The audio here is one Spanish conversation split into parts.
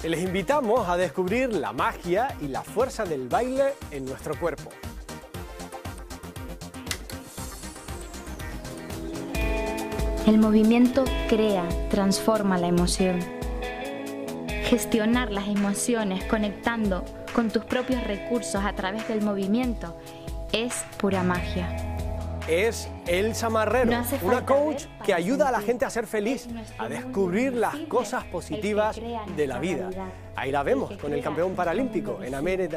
Les invitamos a descubrir la magia y la fuerza del baile en nuestro cuerpo. El movimiento crea, transforma la emoción. Gestionar las emociones conectando con tus propios recursos a través del movimiento es pura magia. Es Elsa Marrero, una coach que ayuda a la gente a ser feliz, a descubrir las cosas positivas de la vida. Ahí la vemos con el campeón paralímpico en Amed.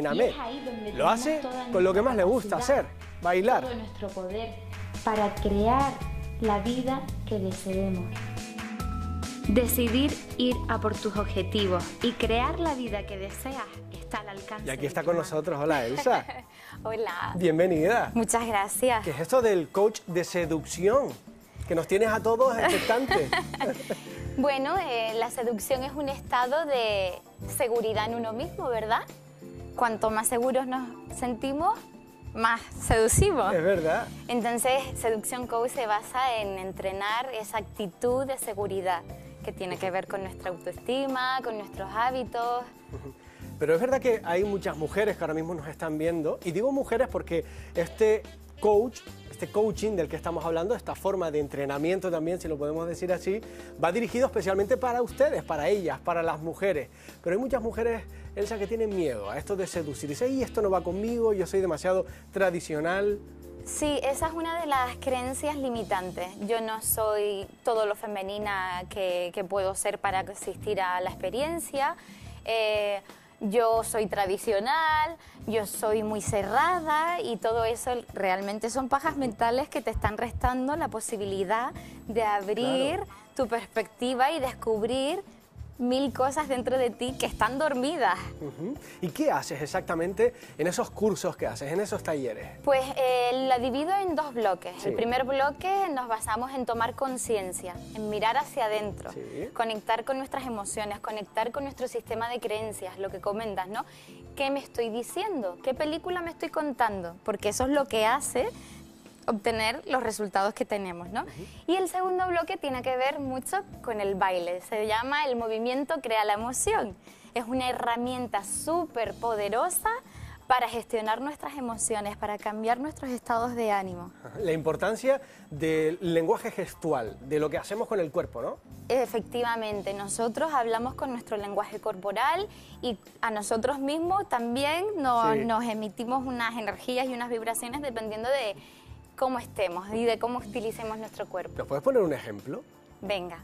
Lo hace con lo que más le gusta hacer, bailar. Todo nuestro poder para crear la vida que deseemos. Decidir ir a por tus objetivos y crear la vida que deseas está al alcance. Y aquí está con nosotros. Hola, Elsa. Hola. Bienvenida. Muchas gracias. ¿Qué es esto del coach de seducción? Que nos tienes a todos expectantes. Bueno, la seducción es un estado de seguridad en uno mismo, ¿verdad? Cuanto más seguros nos sentimos, más seducimos. Es verdad. Entonces, Seduction Coach se basa en entrenar esa actitud de seguridad que tiene que ver con nuestra autoestima, con nuestros hábitos. Pero es verdad que hay muchas mujeres que ahora mismo nos están viendo, y digo mujeres porque este coaching del que estamos hablando, esta forma de entrenamiento también, si lo podemos decir así, va dirigido especialmente para ustedes, para ellas, para las mujeres. Pero hay muchas mujeres, Elsa, que tienen miedo a esto de seducir. Dicen, "Ay, esto no va conmigo, yo soy demasiado tradicional". Sí, esa es una de las creencias limitantes. Yo no soy todo lo femenina que puedo ser para asistir a la experiencia. Yo soy tradicional, yo soy muy cerrada y todo eso realmente son pajas mentales que te están restando la posibilidad de abrir tu perspectiva y descubrir mil cosas dentro de ti que están dormidas. ¿Y qué haces exactamente en esos cursos que haces, en esos talleres? Pues la divido en dos bloques. Sí. El primer bloque nos basamos en tomar conciencia, en mirar hacia adentro, Sí. conectar con nuestras emociones, conectar con nuestro sistema de creencias, lo que comentas, ¿no? ¿Qué me estoy diciendo? ¿Qué película me estoy contando? Porque eso es lo que hace obtener los resultados que tenemos, ¿no? Y el segundo bloque tiene que ver mucho con el baile. Se llama el movimiento crea la emoción. Es una herramienta súper poderosa para gestionar nuestras emociones, para cambiar nuestros estados de ánimo. La importancia del lenguaje gestual, de lo que hacemos con el cuerpo, ¿no? Efectivamente, nosotros hablamos con nuestro lenguaje corporal y a nosotros mismos también nos emitimos unas energías y unas vibraciones dependiendo de cómo estemos y de cómo utilicemos nuestro cuerpo. ¿Nos puedes poner un ejemplo? Venga.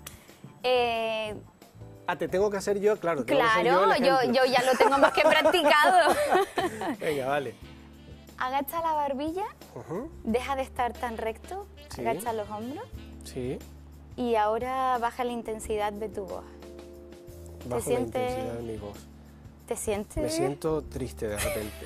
Te tengo que hacer yo, claro. Tengo que hacer Claro, el ejemplo. yo ya lo tengo más que practicado. Venga, vale. Agacha la barbilla, deja de estar tan recto, Sí. agacha los hombros Sí. y ahora baja la intensidad de tu voz. Bajo la sientes- intensidad de mi voz. ¿Te sientes? Me siento triste de repente.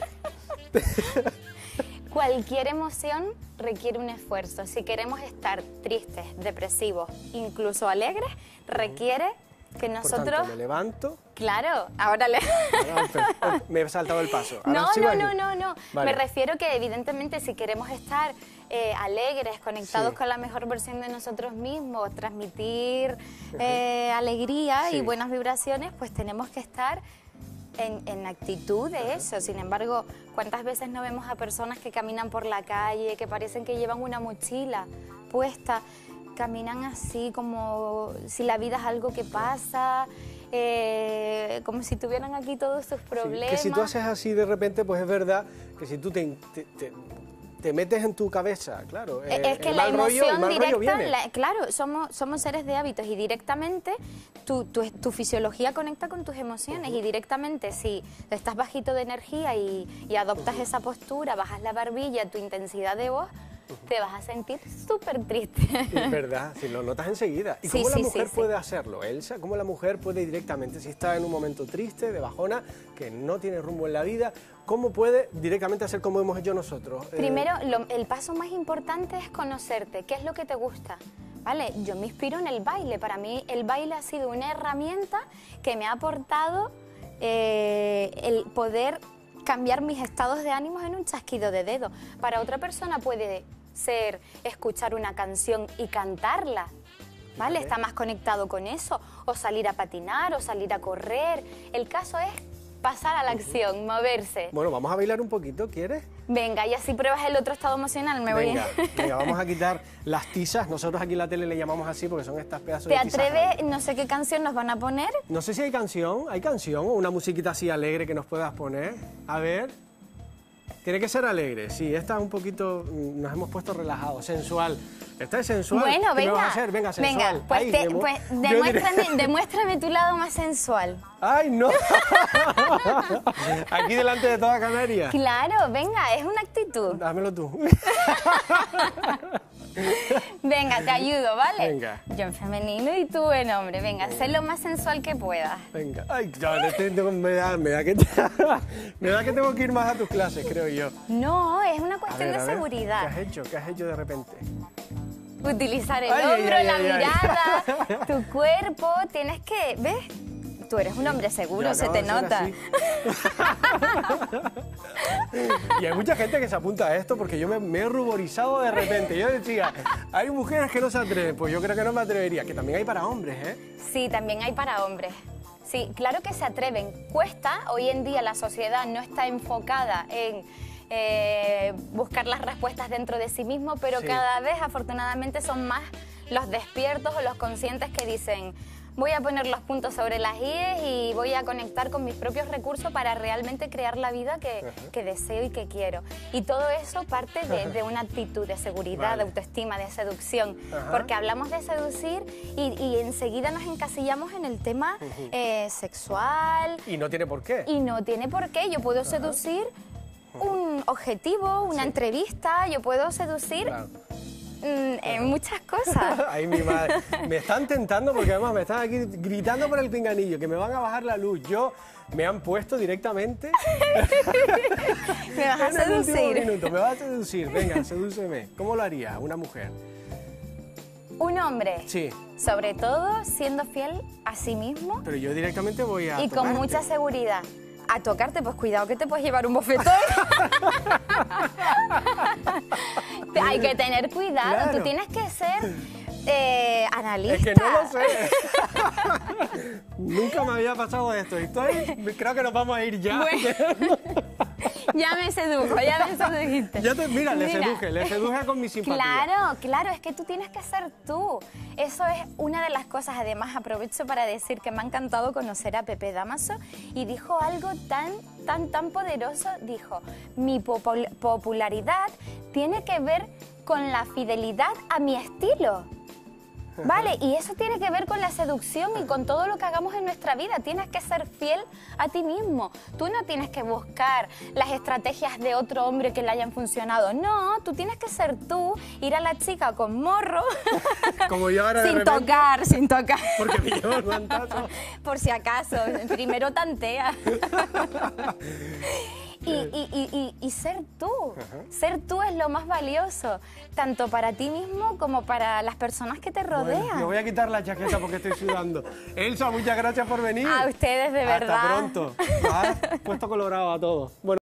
Cualquier emoción requiere un esfuerzo. Si queremos estar tristes, depresivos, incluso alegres, requiere que Por nosotros... tanto, me levanto. Claro, ahora le... Me he saltado el paso. Ahora No, sigo no, aquí. no. Vale. Me refiero que evidentemente si queremos estar alegres, conectados Sí. con la mejor versión de nosotros mismos, transmitir alegría Sí. y buenas vibraciones, pues tenemos que estar en actitud de eso. Sin embargo, ¿cuántas veces no vemos a personas que caminan por la calle, que parecen que llevan una mochila puesta? Caminan así como si la vida es algo que pasa, como si tuvieran aquí todos sus Sí, problemas. que si tú haces así de repente, pues es verdad que si tú te metes en tu cabeza, claro, Es que el la mal rollo, emoción el mal rollo viene. directa, claro, somos seres de hábitos y directamente tu fisiología conecta con tus emociones y directamente si estás bajito de energía y adoptas esa postura, bajas la barbilla, tu intensidad de voz, te vas a sentir súper triste. Es verdad, si lo notas enseguida. ¿Y Sí, cómo la sí, mujer sí, puede hacerlo, Elsa? ¿Cómo la mujer puede directamente, si está en un momento triste, de bajona, que no tiene rumbo en la vida, cómo puede directamente hacer como hemos hecho nosotros? Primero, el paso más importante es conocerte, qué es lo que te gusta. ¿Vale? Yo me inspiro en el baile, para mí el baile ha sido una herramienta que me ha aportado el poder cambiar mis estados de ánimo en un chasquido de dedo. Para otra persona puede ser escuchar una canción y cantarla ¿vale? Está más conectado con eso, o salir a patinar, o salir a correr. El caso es pasar a la acción, moverse. Bueno, vamos a bailar un poquito, ¿quieres? Venga, y así pruebas el otro estado emocional, Venga, vamos a quitar las tizas. Nosotros aquí en la tele le llamamos así porque son estas pedazos de ¿Te tizas. atreves? No sé qué canción nos van a poner. No sé si hay canción, o una musiquita así alegre que nos puedas poner. A ver. Tiene que ser alegre, sí, esta es un poquito, nos hemos puesto relajados, sensual. Esta es sensual. Bueno, ¿Qué me venga. vas a hacer? Venga, sensual. Venga, pues, Ahí, demuéstrame tu lado más sensual. ¡Ay, no! Aquí delante de toda Canarias. Claro, venga, es una actitud. Dámelo tú. Venga, te ayudo, ¿vale? Venga. Yo en femenino y tú en hombre. Venga, sé lo más sensual que puedas. Venga. Ay, me da que tengo que ir más a tus clases, creo yo. No, es una cuestión de seguridad. ¿Qué has hecho? ¿Qué has hecho de repente? Utilizar el Ay, hombro, ay, la ay, ay. mirada, tu cuerpo. Tienes que... ¿Ves? Tú eres un hombre seguro, Yo se acabo te de ser nota. Y hay mucha gente que se apunta a esto porque yo me he ruborizado de repente. Yo decía, hay mujeres que no se atreven, pues yo creo que no me atrevería. Que también hay para hombres, ¿eh? Sí, también hay para hombres. Sí, claro que se atreven. Cuesta, hoy en día la sociedad no está enfocada en buscar las respuestas dentro de sí mismo, pero Sí. cada vez afortunadamente son más los despiertos o los conscientes que dicen: voy a poner los puntos sobre las íes y voy a conectar con mis propios recursos para realmente crear la vida que deseo y que quiero. Y todo eso parte de una actitud de seguridad, Vale. de autoestima, de seducción. Ajá. Porque hablamos de seducir y enseguida nos encasillamos en el tema sexual. Y no tiene por qué. Y no tiene por qué. Yo puedo seducir un objetivo, una entrevista, yo puedo seducir Claro. en muchas cosas. Ay, mi madre. Me están tentando porque además me están aquí gritando por el pinganillo que me van a bajar la luz. Me han puesto directamente Me vas a en el último seducir. minuto. Me vas a seducir. Venga, sedúceme. ¿Cómo lo haría una mujer? Un hombre, Sí, sobre todo siendo fiel a sí mismo pero yo directamente voy a y con tocarte. mucha seguridad. A tocarte, pues cuidado que te puedes llevar un bofetón. Hay que tener cuidado, Claro. tú tienes que ser analista. Es que no lo sé. Nunca me había pasado esto. Creo que nos vamos a ir ya. Bueno, ya me sedujiste. Mira, le Mira. seduje con mi simpatía. Claro, es que tú tienes que ser tú. Eso es una de las cosas. Además, aprovecho para decir que me ha encantado conocer a Pepe Damaso y dijo algo tan poderoso. Dijo: mi popularidad tiene que ver con la fidelidad a mi estilo. Vale, y eso tiene que ver con la seducción y con todo lo que hagamos en nuestra vida. Tienes que ser fiel a ti mismo. Tú no tienes que buscar las estrategias de otro hombre que le hayan funcionado. No, tú tienes que ser tú, ir a la chica con morro. Como yo ahora de sin repente, tocar, sin tocar. porque me llevo el guantazo. Por si acaso, primero tantea. Y ser tú. Ser tú es lo más valioso, tanto para ti mismo como para las personas que te rodean. Bueno, me voy a quitar la chaqueta porque estoy sudando. Elsa, muchas gracias por venir. A ustedes, de verdad. Hasta pronto. Me has puesto colorado a todos. Bueno.